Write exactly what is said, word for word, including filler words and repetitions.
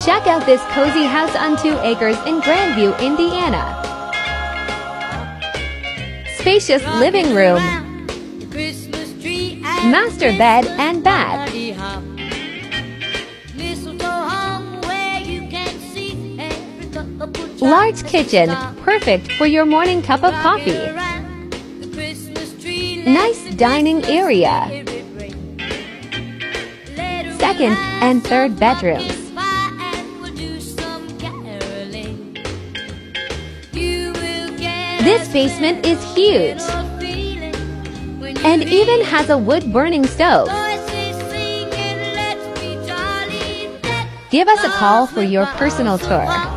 Check out this cozy house on two acres in Grandview, Indiana. Spacious living room, master bed and bath, large kitchen, perfect for your morning cup of coffee. Nice dining area. Second and third bedrooms. This basement is huge and even has a wood-burning stove. Give us a call for your personal tour.